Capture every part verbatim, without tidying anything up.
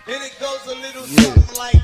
And it goes a little something like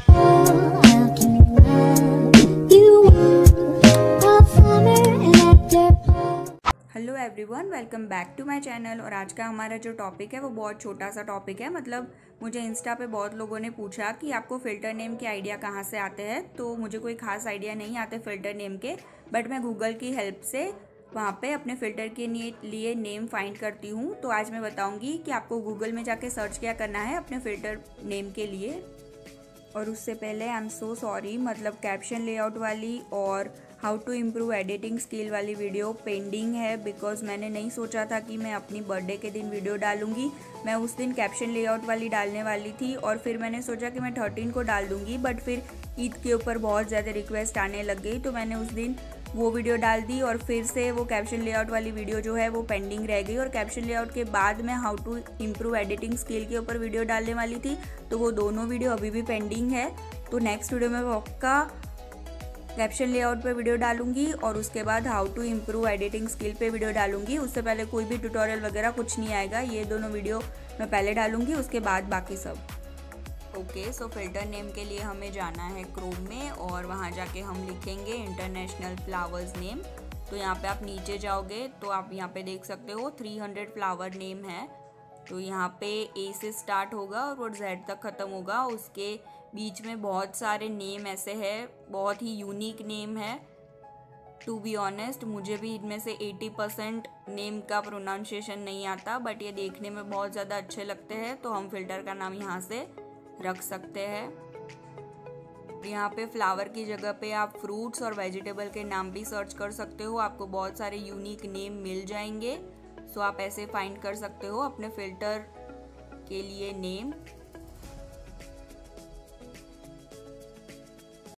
hello everyone, welcome back to my channel. और आज का हमारा जो टॉपिक है वो बहुत छोटा सा टॉपिक है। मतलब मुझे इंस्टा पे बहुत लोगों ने पूछा कि आपको फ़िल्टर नेम के आइडिया कहाँ से आते हैं। तो मुझे कोई खास आइडिया नहीं आते फ़िल्टर नेम के, बट मैं गूगल की हेल्प से वहाँ पे अपने फ़िल्टर के लिए नेम फाइंड करती हूँ। तो आज मैं बताऊँगी कि आपको गूगल में जाके सर्च क्या करना है अपने फ़िल्टर नेम के लिए। और उससे पहले आई एम सो सॉरी, मतलब कैप्शन लेआउट वाली और how to improve editing skill वाली वीडियो पेंडिंग है, बिकॉज मैंने नहीं सोचा था कि मैं अपनी बर्थडे के दिन वीडियो डालूंगी। मैं उस दिन कैप्शन लेआउट वाली डालने वाली थी और फिर मैंने सोचा कि मैं थर्टीन को डाल दूंगी, बट फिर ईद के ऊपर बहुत ज़्यादा रिक्वेस्ट आने लग गई तो मैंने उस दिन वो वीडियो डाल दी और फिर से वो कैप्शन लेआउट वाली वीडियो जो है वो पेंडिंग रह गई। और कैप्शन लेआउट के बाद मैं how to improve editing skill के ऊपर वीडियो डालने वाली थी, तो वो दोनों वीडियो अभी भी पेंडिंग है। तो नेक्स्ट वीडियो में पक्का कैप्शन लेआउट पे वीडियो डालूंगी और उसके बाद how to improve editing skill पे वीडियो डालूंगी। उससे पहले कोई भी ट्यूटोरियल वगैरह कुछ नहीं आएगा, ये दोनों वीडियो मैं पहले डालूंगी, उसके बाद बाकी सब। ओके, सो फिल्टर नेम के लिए हमें जाना है क्रोम में और वहाँ जाके हम लिखेंगे इंटरनेशनल फ्लावर्स नेम। तो यहाँ पे आप नीचे जाओगे तो आप यहाँ पे देख सकते हो तीन सौ फ्लावर नेम है। तो यहाँ पे ए से स्टार्ट होगा और वो जेड तक ख़त्म होगा। उसके बीच में बहुत सारे नेम ऐसे हैं, बहुत ही यूनिक नेम है। टू बी ऑनेस्ट मुझे भी इनमें से अस्सी परसेंट नेम का प्रोनाउंसिएशन नहीं आता, बट ये देखने में बहुत ज़्यादा अच्छे लगते हैं, तो हम फिल्टर का नाम यहाँ से रख सकते हैं। यहाँ पे फ्लावर की जगह पे आप फ्रूट्स और वेजिटेबल के नाम भी सर्च कर सकते हो, आपको बहुत सारे यूनिक नेम मिल जाएंगे। सो आप ऐसे फाइंड कर सकते हो अपने फिल्टर के लिए नेम।